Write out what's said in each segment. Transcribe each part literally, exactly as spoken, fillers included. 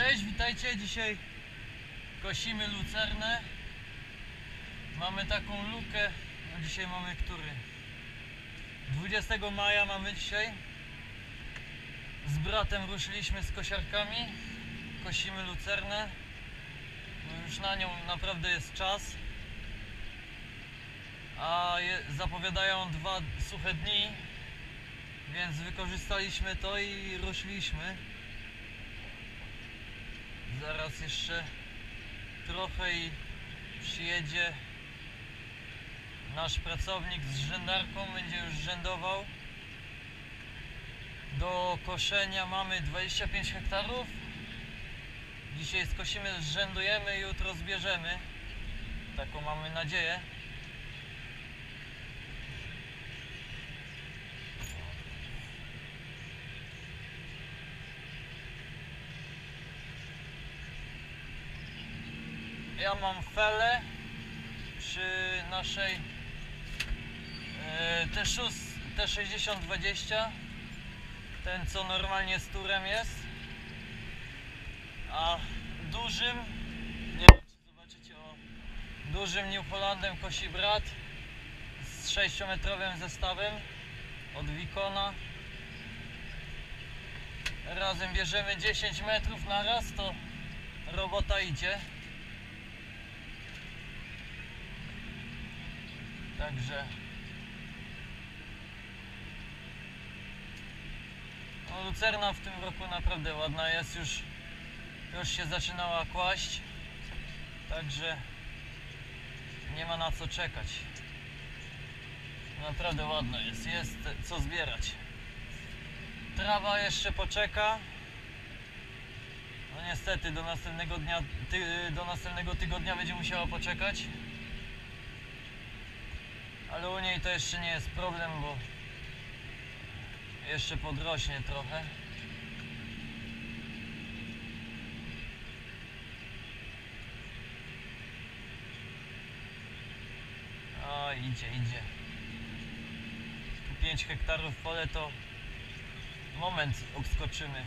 Cześć, witajcie. Dzisiaj kosimy lucernę. Mamy taką lukę. No dzisiaj mamy który? dwudziestego maja mamy dzisiaj. Z bratem ruszyliśmy z kosiarkami. Kosimy lucernę. No już na nią naprawdę jest czas. A je, zapowiadają dwa suche dni. Więc wykorzystaliśmy to i ruszyliśmy. Zaraz jeszcze trochę i przyjedzie nasz pracownik z rzędarką, będzie już rzędował. Do koszenia mamy dwadzieścia pięć hektarów. Dzisiaj skosimy, zrzędujemy, jutro zbierzemy. Taką mamy nadzieję. Ja mam felę przy naszej T sześćdziesiąt dwadzieścia, ten co normalnie z turem jest, a dużym, nie wiem czy zobaczycie, o dużym New Hollandem kosi brat z sześciometrowym zestawem od Wikona. Razem bierzemy dziesięć metrów na raz, to robota idzie. Także no, lucerna w tym roku naprawdę ładna jest, już, już się zaczynała kłaść, także nie ma na co czekać. Naprawdę ładna jest, jest co zbierać. Trawa jeszcze poczeka. No niestety do następnego dnia, ty, do następnego tygodnia będzie musiała poczekać. Ale u niej to jeszcze nie jest problem, bo jeszcze podrośnie trochę. O, idzie, idzie. Tu pięć hektarów pole to moment obskoczymy.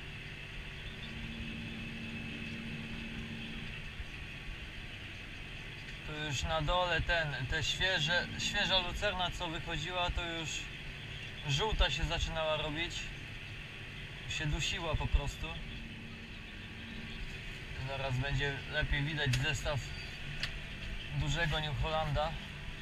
Tu już na dole ten, te świeże, świeża lucerna co wychodziła, to już żółta się zaczynała robić. Się dusiła po prostu. Zaraz będzie lepiej widać zestaw dużego New Hollanda.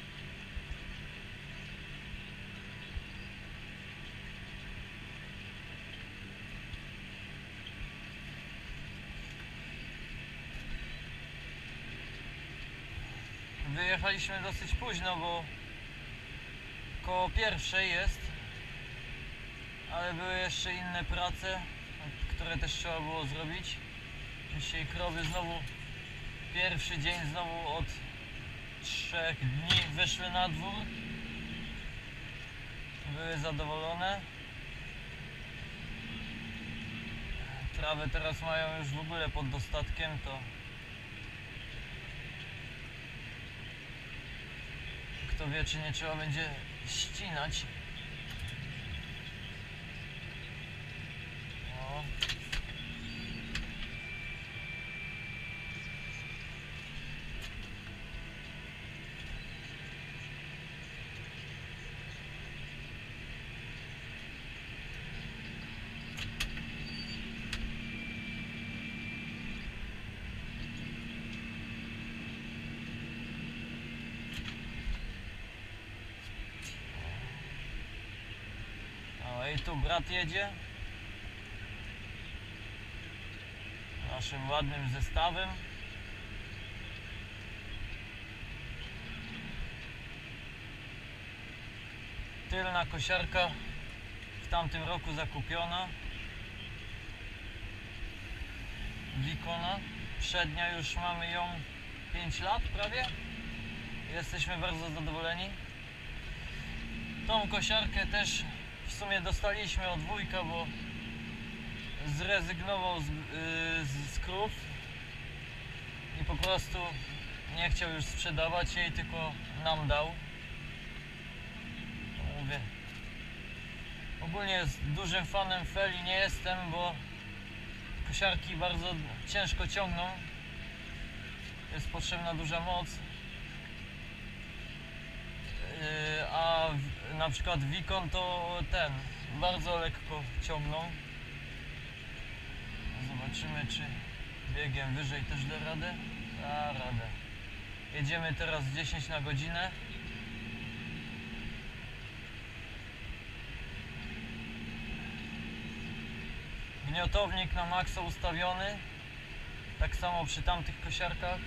Wyjechaliśmy dosyć późno, bo koło pierwszej jest, ale były jeszcze inne prace, które też trzeba było zrobić. Dzisiaj krowy znowu, pierwszy dzień znowu od trzech dni wyszły na dwór. Były zadowolone. Trawę teraz mają już w ogóle pod dostatkiem, to kto wie, czy nie trzeba będzie ścinać. O. I tu brat jedzie naszym ładnym zestawem. Tylna kosiarka w tamtym roku zakupiona, Wikona. Przednia już mamy ją pięć lat prawie. Jesteśmy bardzo zadowoleni. Tą kosiarkę też w sumie dostaliśmy od wujka, bo zrezygnował z, yy, z krów i po prostu nie chciał już sprzedawać jej, tylko nam dał. Mówię, ogólnie z dużym fanem feli nie jestem, bo kosiarki bardzo ciężko ciągną, jest potrzebna duża moc, yy, a w, na przykład Wikon to ten bardzo lekko ciągną. Zobaczymy, czy biegiem wyżej też da radę. Da radę. Jedziemy teraz dziesięć na godzinę. Gniotownik na maksa ustawiony. Tak samo przy tamtych kosiarkach.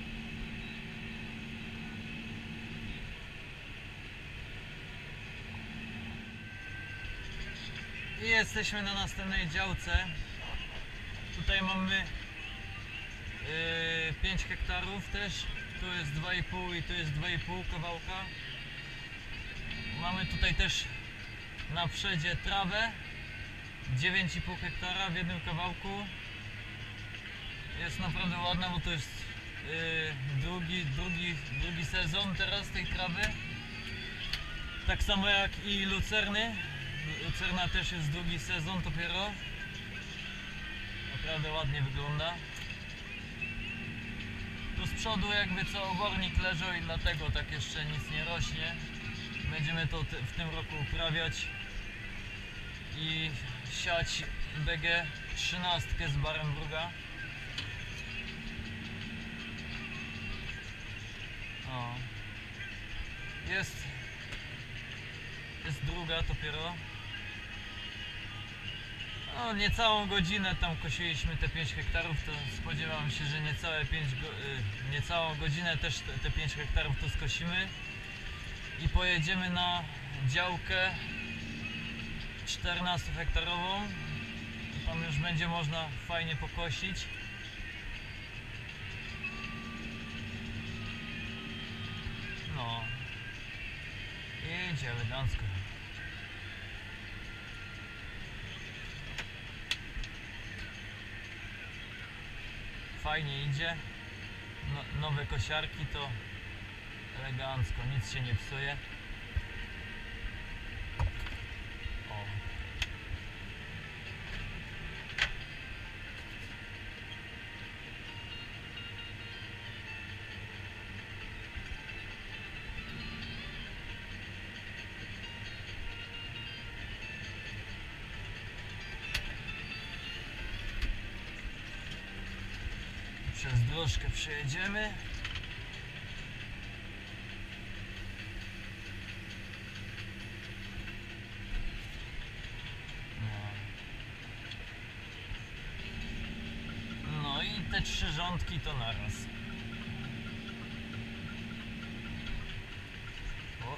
I jesteśmy na następnej działce. Tutaj mamy yy, pięć hektarów też. Tu jest dwa i pół i tu jest dwa i pół kawałka. Mamy tutaj też na przedzie trawę. dziewięć i pół hektara w jednym kawałku. Jest naprawdę ładna, bo to jest yy, drugi, drugi, drugi sezon teraz tej trawy. Tak samo jak i lucerny. Lucerna też jest drugi sezon dopiero. Naprawdę ładnie wygląda. Tu z przodu jakby co obornik leżał i dlatego tak jeszcze nic nie rośnie. Będziemy to w tym roku uprawiać i siać B G trzynaście z Barenburga. O. Jest jest druga dopiero. No, niecałą godzinę tam kosiliśmy te pięć hektarów, to spodziewam się, że niecałe pięć go, niecałą godzinę też te, te pięć hektarów tu skosimy i pojedziemy na działkę czternastохекtaровą i tam już będzie można fajnie pokosić. No i idzie elegancko. Fajnie idzie. No, nowe kosiarki to elegancko, nic się nie psuje. O. Przez dróżkę przejedziemy. No. No i te trzy rządki to naraz. O.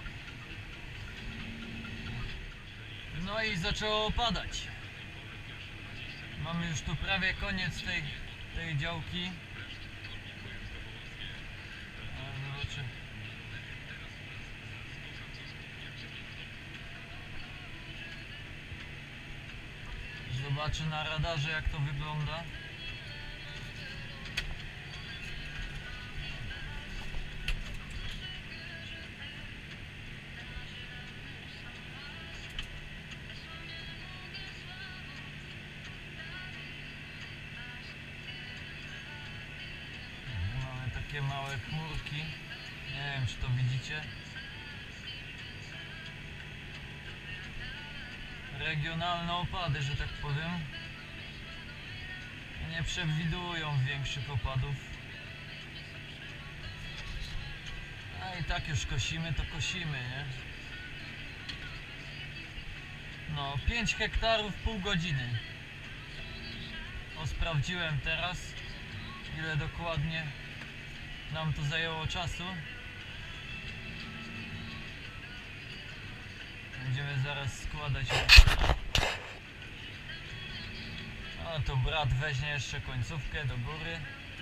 No i zaczęło padać. Mamy już tu prawie koniec tej, tej działki. Zobaczę na radarze, jak to wygląda. Mamy takie małe chmurki. Nie wiem, czy to widzicie. Regionalne opady, że tak powiem, nie przewidują większych opadów. A i tak już kosimy, to kosimy, nie? No, pięć hektarów, pół godziny. O, sprawdziłem teraz, ile dokładnie nam to zajęło czasu. Będziemy zaraz składać. No to brat weźmie jeszcze końcówkę do góry.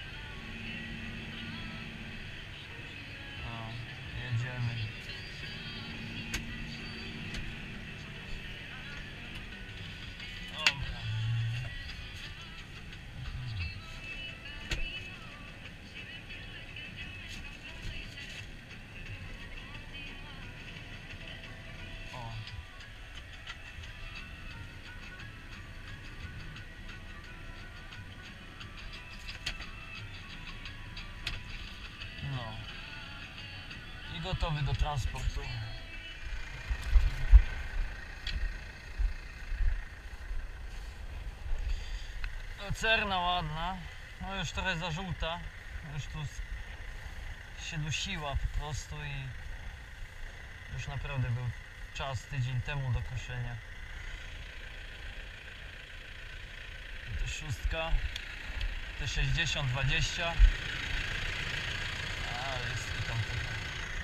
O, jedziemy. Dobra. O. gotowy do transportu. Lucerna ładna, no już trochę za żółta, już tu się dusiła po prostu i już naprawdę był czas tydzień temu do koszenia. To szóstka, T sześćdziesiąt dwadzieścia, ale jest i tam trochę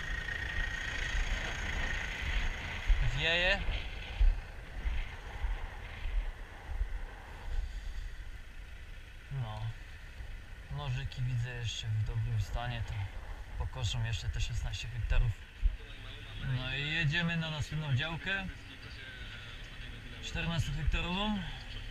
wieje. No, nożyki widzę jeszcze w dobrym stanie, to pokoszą jeszcze te szesnaście hektarów. No i jedziemy na następną działkę czternasto hektarową.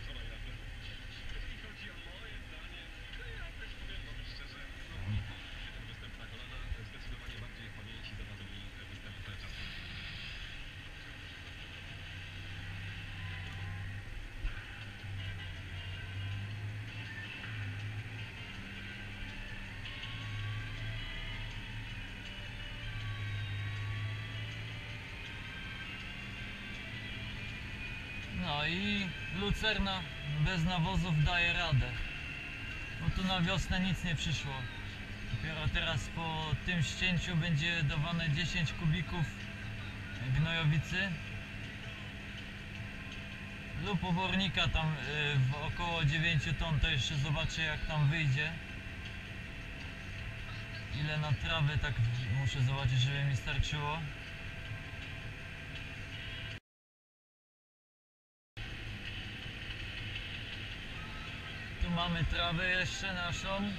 No i lucerna bez nawozów daje radę, bo tu na wiosnę nic nie przyszło. Dopiero teraz po tym ścięciu będzie dawane dziesięć kubików gnojowicy lub obornika tam w około dziewięć ton, to jeszcze zobaczę jak tam wyjdzie. Ile na trawę, tak muszę zobaczyć, żeby mi starczyło. Tu mamy trawę jeszcze naszą.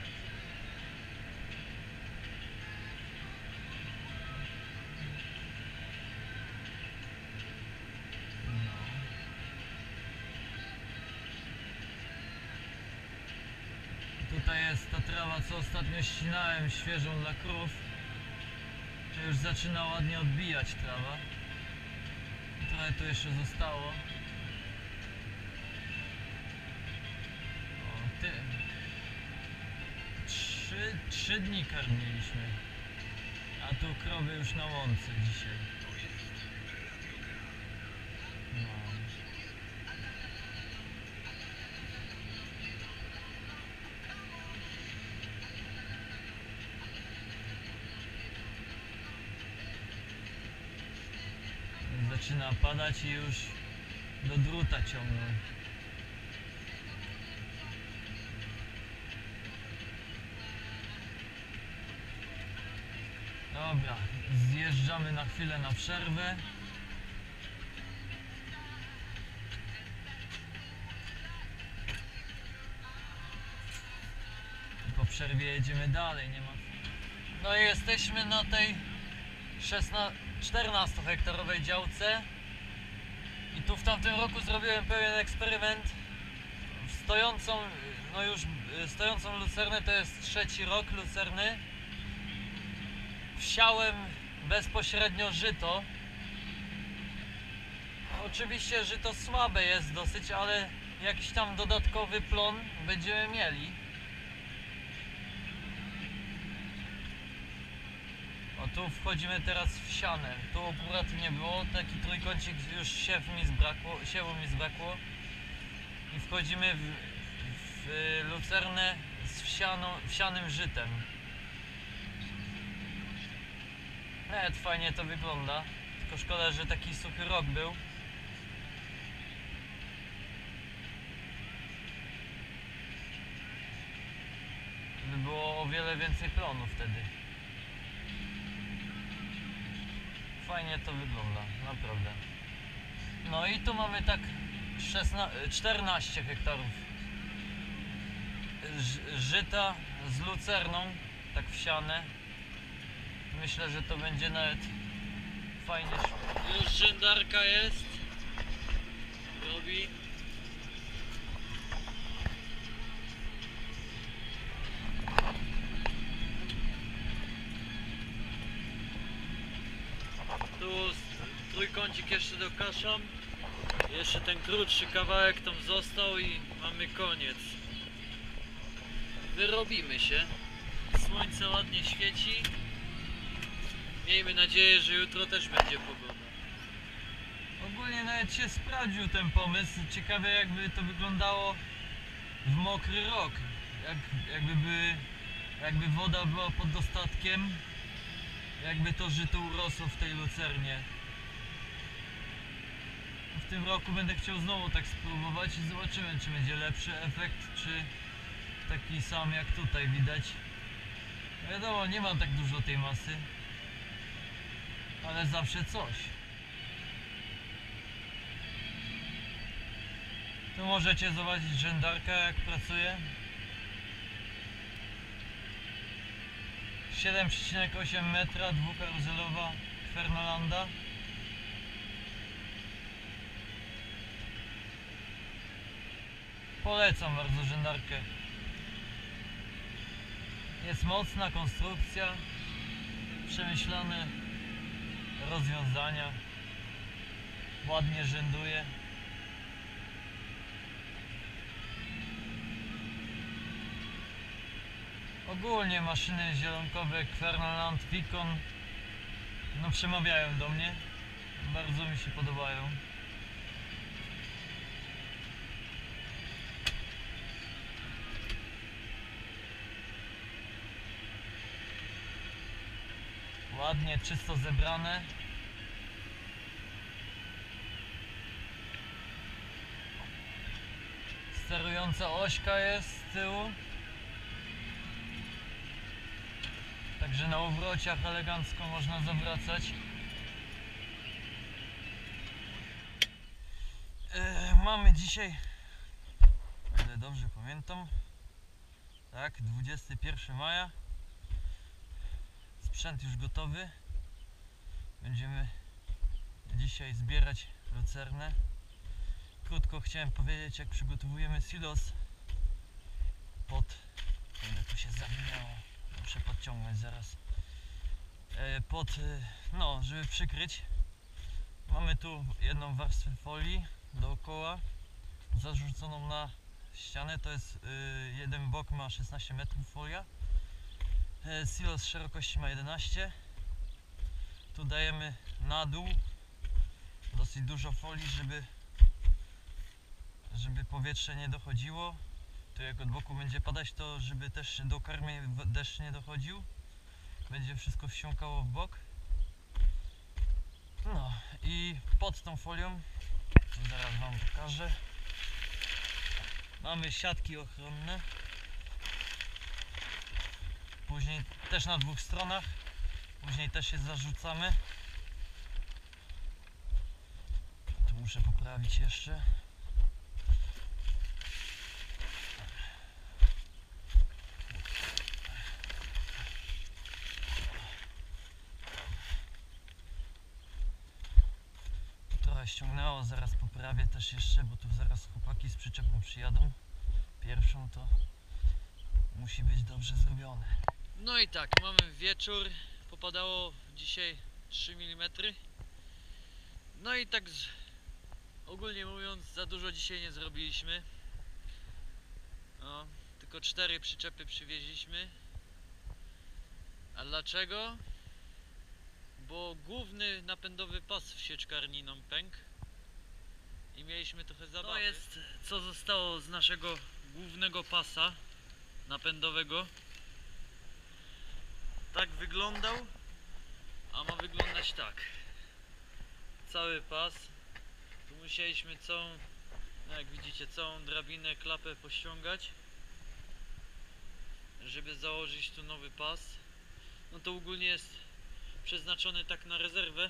Tutaj jest ta trawa, co ostatnio ścinałem, świeżą dla krów. To już zaczyna ładnie odbijać trawa. Trochę tu jeszcze zostało. O, ty. Trzy, trzy dni karmiliśmy. A tu krowy już na łące dzisiaj. No. Zaczyna padać i już do druta ciągną. Dobra, zjeżdżamy na chwilę na przerwę. I po przerwie jedziemy dalej, nie ma. No i jesteśmy na tej czternastохektarowej działce i tu w tamtym roku zrobiłem pewien eksperyment. Stojącą, no już stojącą lucernę, to jest trzeci rok lucerny. Wsiałem bezpośrednio żyto. Oczywiście żyto słabe jest dosyć, ale jakiś tam dodatkowy plon będziemy mieli. O, tu wchodzimy teraz w sianę. Tu akurat nie było, taki trójkącik, już siew mi zbrakło, siewu mi zbrakło. I wchodzimy w, w lucernę z wsianą, wsianym żytem. Nawet fajnie to wygląda, tylko szkoda, że taki suchy rok był. By było o wiele więcej plonu wtedy. Fajnie to wygląda, naprawdę. No i tu mamy tak czternaście hektarów żyta z lucerną, tak wsiane. Myślę, że to będzie nawet fajnie. Już żędarka jest, robi. Tu trójkącik jeszcze dokaszam. Jeszcze ten krótszy kawałek tam został i mamy koniec. Wyrobimy się. Słońce ładnie świeci. Miejmy nadzieję, że jutro też będzie pogoda. Ogólnie nawet się sprawdził ten pomysł. Ciekawe jakby to wyglądało w mokry rok. Jak, jakby, by, jakby woda była pod dostatkiem. Jakby to żyto urosło w tej lucernie. W tym roku będę chciał znowu tak spróbować i zobaczymy, czy będzie lepszy efekt, czy taki sam jak tutaj widać. Wiadomo, nie mam tak dużo tej masy, ale zawsze coś. Tu możecie zobaczyć żendarka jak pracuje. siedem przecinek osiem metra, dwukaruzelowa Fernalanda. Polecam bardzo żendarkę. Jest mocna konstrukcja, przemyślane rozwiązania, ładnie rzęduje. Ogólnie maszyny zielonkowe Fernland, Vicon no przemawiają do mnie, bardzo mi się podobają. Ładnie, czysto zebrane. Sterująca ośka jest z tyłu. Także na uwrociach elegancko można zawracać. E, mamy dzisiaj, o ile dobrze pamiętam, tak, dwudziestego pierwszego maja. Sprzęt już gotowy. Będziemy dzisiaj zbierać lucernę. Krótko chciałem powiedzieć, jak przygotowujemy silos pod... Ile tu się zawinęło. Muszę podciągnąć zaraz. E, pod, no, żeby przykryć. Mamy tu jedną warstwę folii dookoła, zarzuconą na ścianę. To jest y, jeden bok ma szesnaście metrów folia. E, silos szerokości ma jedenaście. Tu dajemy na dół dosyć dużo folii, żeby żeby powietrze nie dochodziło. Tu jak od boku będzie padać, to żeby też do karmy deszcz nie dochodził. Będzie wszystko wsiąkało w bok. No i pod tą folią, to zaraz wam pokażę, mamy siatki ochronne. Później też na dwóch stronach. Później też je zarzucamy. Tu muszę poprawić jeszcze. Trochę ściągnęło, zaraz poprawię też jeszcze, bo tu zaraz chłopaki z przyczepą przyjadą. Pierwszą to musi być dobrze zrobione. No i tak, mamy wieczór. Popadało dzisiaj trzy milimetry. No i tak z... ogólnie mówiąc, za dużo dzisiaj nie zrobiliśmy. No, tylko cztery przyczepy przywieźliśmy. A dlaczego? Bo główny napędowy pas w sieczkarni nam pękł i mieliśmy trochę zabawy. To jest co zostało z naszego głównego pasa napędowego. Tak wyglądał, a ma wyglądać tak. Cały pas. Tu musieliśmy całą, no jak widzicie, całą drabinę, klapę pościągać, żeby założyć tu nowy pas. No to ogólnie jest przeznaczony tak na rezerwę.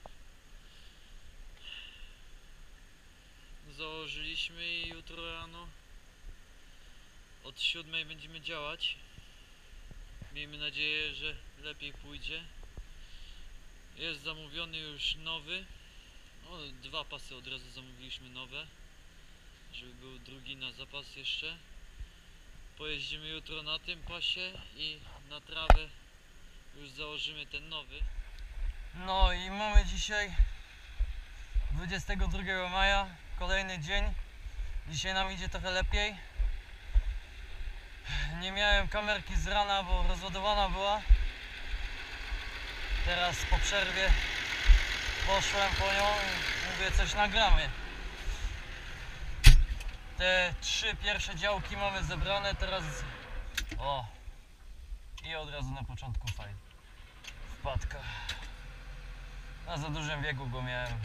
Założyliśmy i jutro rano od siódmej będziemy działać. Miejmy nadzieję, że lepiej pójdzie. Jest zamówiony już nowy. O, dwa pasy od razu zamówiliśmy nowe, żeby był drugi na zapas jeszcze. Pojeździmy jutro na tym pasie i na trawę już założymy ten nowy. No i mamy dzisiaj dwudziestego drugiego maja, kolejny dzień. Dzisiaj nam idzie trochę lepiej. Nie miałem kamerki z rana, bo rozładowana była. teraz po przerwie poszłem po nią i mówię, coś nagramy. Te trzy pierwsze działki mamy zebrane, teraz o i od razu na początku fajnie wpadka. Na za dużym biegu go miałem.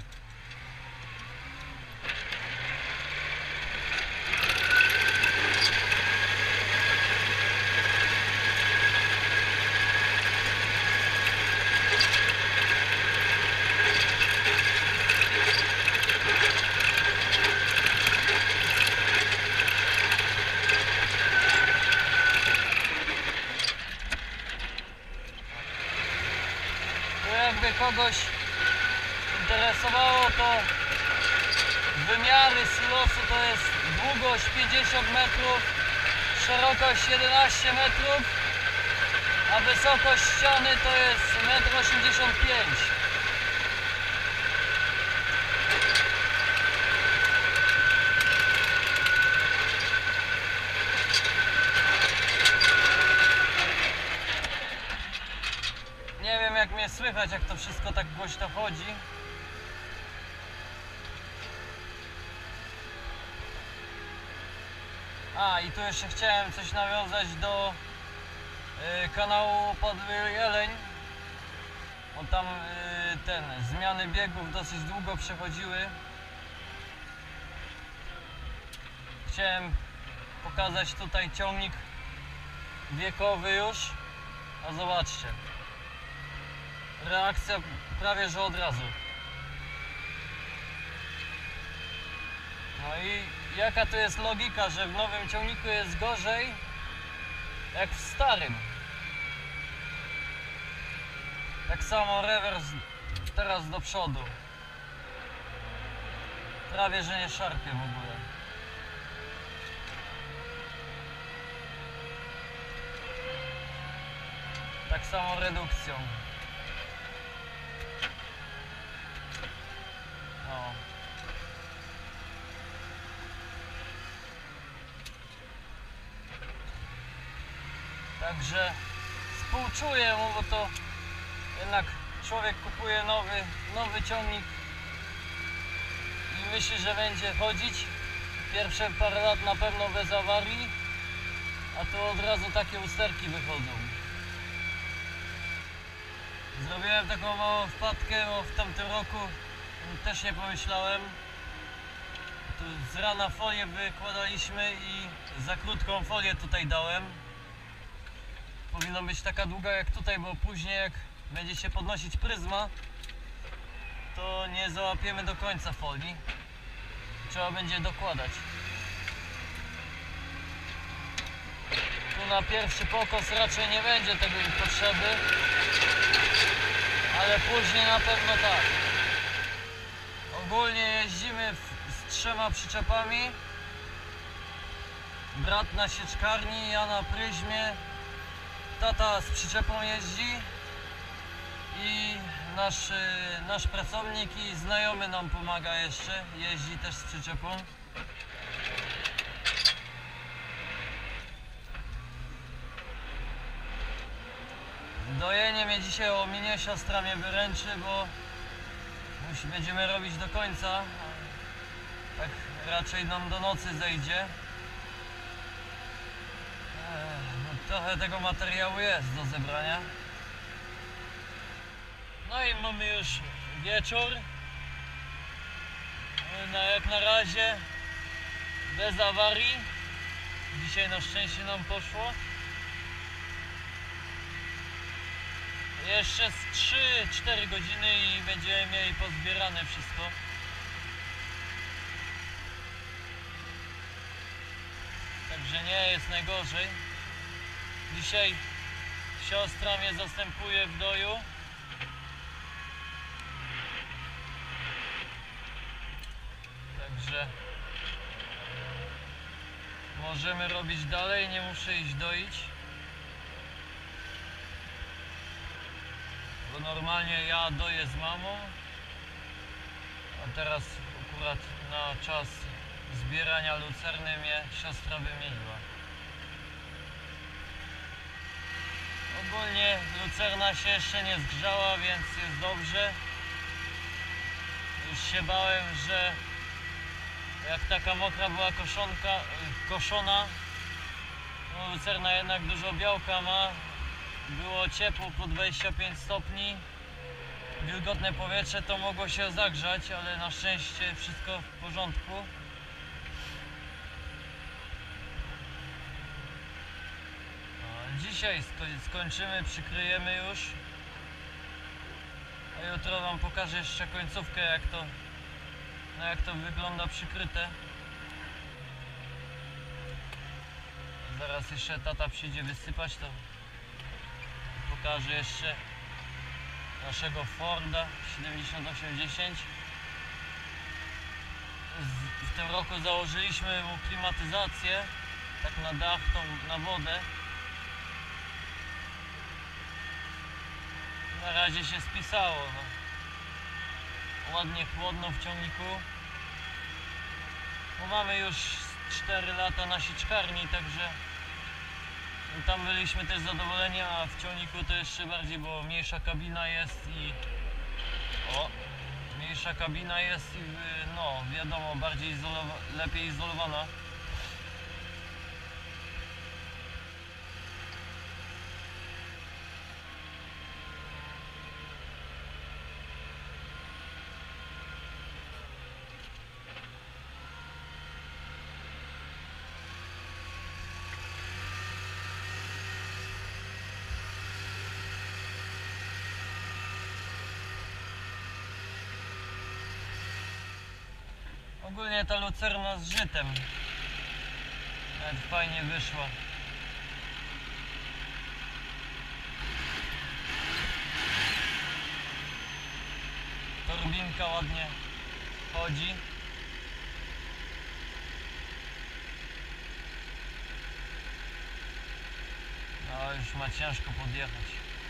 Jakby kogoś interesowało, to wymiary silosu to jest długość pięćdziesiąt metrów, szerokość jedenaście metrów, a wysokość ściany to jest metr osiemdziesiąt pięć. Nie wiem, jak mnie słychać, jak to wszystko tak głośno chodzi. A i tu jeszcze chciałem coś nawiązać do y, kanału Podły Jeleń. Bo tam y, ten, zmiany biegów dosyć długo przechodziły. Chciałem pokazać tutaj ciągnik wiekowy już. A zobaczcie. Reakcja prawie że od razu. No i jaka to jest logika, że w nowym ciągniku jest gorzej jak w starym. Tak samo rewers teraz do przodu. Prawie że nie szarpie w ogóle. Tak samo redukcją. O. Także współczuję mu, bo to jednak człowiek kupuje nowy, nowy ciągnik i myśli, że będzie chodzić pierwsze parę lat na pewno bez awarii, a tu od razu takie usterki wychodzą. Zrobiłem taką małą wpadkę, bo w tamtym roku też nie pomyślałem. Tu z rana folię wykładaliśmy i za krótką folię tutaj dałem. Powinno być taka długa jak tutaj, bo później jak będzie się podnosić pryzma, to nie załapiemy do końca folii. Trzeba będzie dokładać. Tu na pierwszy pokos raczej nie będzie tego potrzeby, ale później na pewno tak. Ogólnie jeździmy z trzema przyczepami. Brat na sieczkarni, ja na pryzmie, tata z przyczepą jeździ i nasz, nasz pracownik i znajomy nam pomaga jeszcze, jeździ też z przyczepą. Dojenie mnie dzisiaj ominie, siostra mnie wyręczy, bo musi, będziemy robić do końca. Tak raczej nam do nocy zejdzie. No, trochę tego materiału jest do zebrania. No i mamy już wieczór. No, jak na razie bez awarii. Dzisiaj na szczęście nam poszło. Jeszcze z trzy cztery godziny i będziemy mieli pozbierane wszystko. Także nie jest najgorzej. Dzisiaj siostra mnie zastępuje w doju. Także możemy robić dalej, nie muszę iść doić. Bo normalnie ja doję z mamą, a teraz akurat na czas zbierania lucerny mnie siostra wymieniła. Ogólnie lucerna się jeszcze nie zgrzała, więc jest dobrze. Już się bałem, że jak taka mokra była koszonka, koszona, no lucerna jednak dużo białka ma, było ciepło po dwadzieścia pięć stopni, wilgotne powietrze, to mogło się zagrzać, ale na szczęście wszystko w porządku. Dzisiaj skończymy, przykryjemy już, a jutro wam pokażę jeszcze końcówkę, jak to, no jak to wygląda przykryte. Zaraz jeszcze tata przyjdzie wysypać, to pokażę jeszcze naszego Forda siedemdziesiąt osiem dziesięć. W tym roku założyliśmy mu klimatyzację, tak na dach, tą, na wodę. Na razie się spisało, no. Ładnie chłodno w ciągniku, bo mamy już cztery lata na sieczkarni, także tam byliśmy też zadowoleni, a w ciągniku to jeszcze bardziej, bo mniejsza kabina jest i o, mniejsza kabina jest i no wiadomo, bardziej izolowa lepiej izolowana. Ogólnie ta lucerna z żytem nawet fajnie wyszła. Turbinka ładnie chodzi. No już ma ciężko podjechać.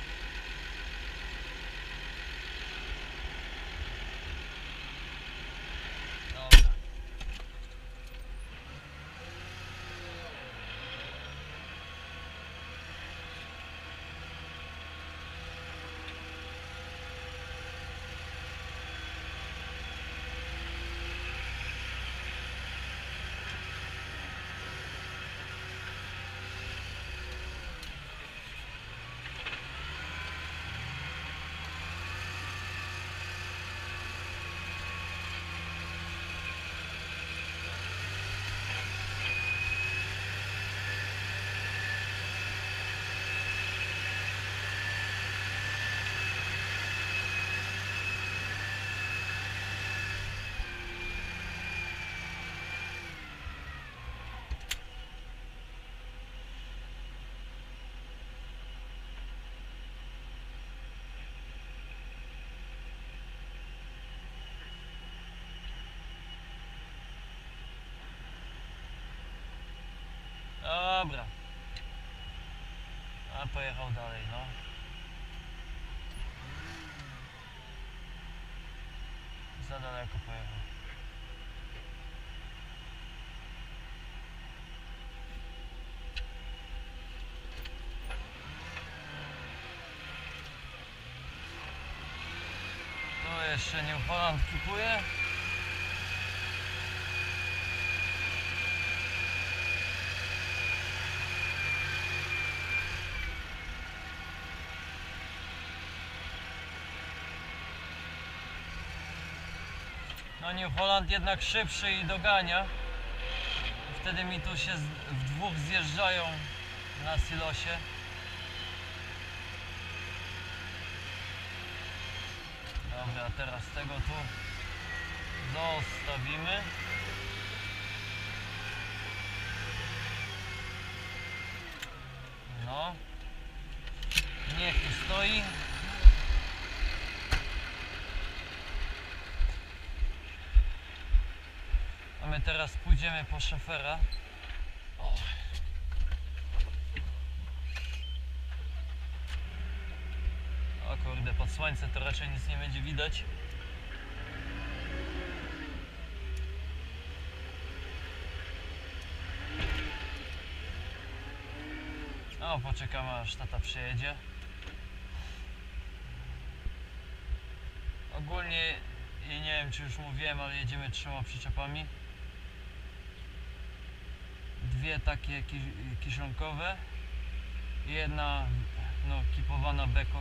Dobra. A pojechał dalej, no. Za daleko pojechał. Tu jeszcze New Holland kupuje. No New Holland jednak szybszy i dogania. Wtedy mi tu się w dwóch zjeżdżają na silosie. Dobra, teraz tego tu zostawimy. No. Niech tu stoi. A my teraz pójdziemy po szofera. O. O kurde, pod słońce to raczej nic nie będzie widać. No, poczekamy aż tata przyjedzie. Ogólnie, i nie wiem czy już mówiłem, ale jedziemy trzema przyczepami. Dwie takie ki kiszonkowe i jedna no, kipowana beko.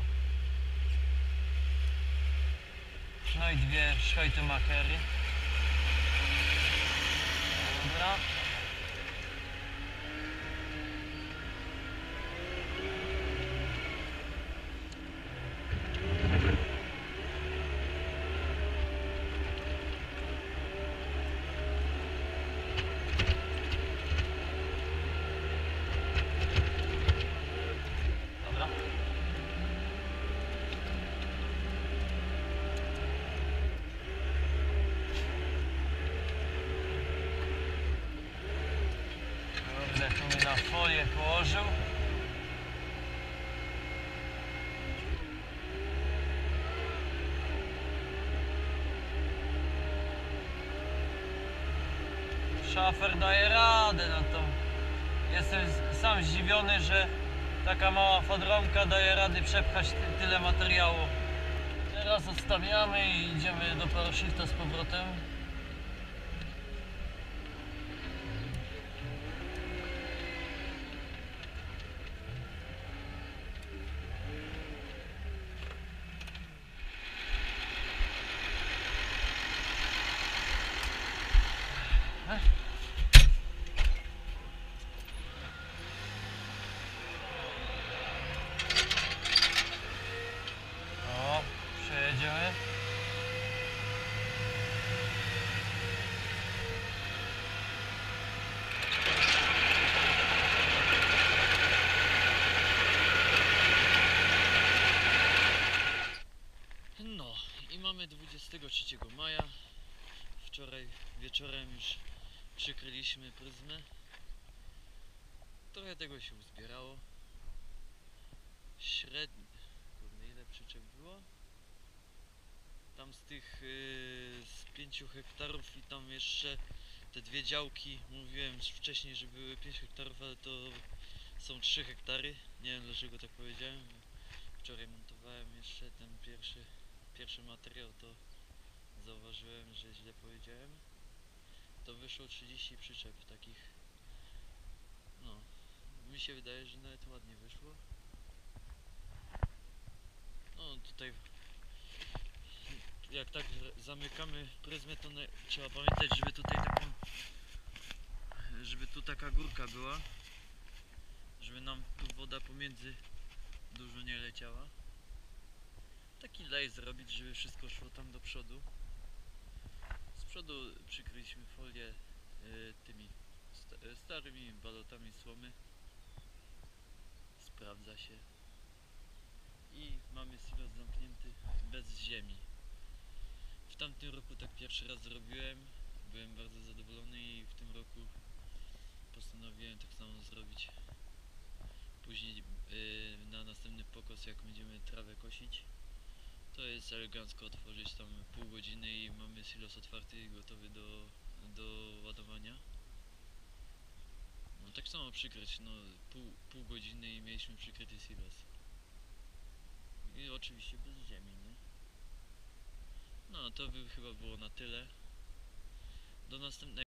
No i dwie Schweitemackery. Dobra. Dobra. Kurde, tu mi na folię położył. Szafer daje radę, no to jestem sam zdziwiony, że taka mała fadronka daje rady przepchać ty, tyle materiału. Teraz odstawiamy i idziemy do PowerShifta z powrotem. O, przejedziemy. No i mamy dwudziestego trzeciego maja. Wczoraj wieczorem już przykryliśmy pryzmę. Trochę tego się uzbierało. Średnio... Kurde, ile przyczep było? Tam z tych yy, z pięciu hektarów i tam jeszcze te dwie działki, mówiłem wcześniej, że były pięć hektarów, ale to są trzy hektary. Nie wiem dlaczego tak powiedziałem. Wczoraj montowałem jeszcze ten pierwszy, pierwszy materiał, to zauważyłem, że źle powiedziałem. To wyszło trzydzieści przyczep takich. No, mi się wydaje, że nawet ładnie wyszło. No tutaj jak tak zamykamy pryzmę, to trzeba pamiętać, żeby tutaj taką, żeby tu taka górka była, żeby nam tu woda pomiędzy dużo nie leciała. Taki lej zrobić, żeby wszystko szło tam do przodu. Z przodu przykryliśmy folię y, tymi sta starymi balotami słomy. Sprawdza się. I mamy silos zamknięty bez ziemi. W tamtym roku tak pierwszy raz zrobiłem. Byłem bardzo zadowolony i w tym roku postanowiłem tak samo zrobić. Później yy, na następny pokos, jak będziemy trawę kosić, to jest elegancko otworzyć tam pół godziny i mamy silos otwarty i gotowy do, do ładowania. No tak samo przykryć, no pół, pół godziny i mieliśmy przykryty silos. I oczywiście bez ziemi, nie? No to by chyba było na tyle. Do następnego.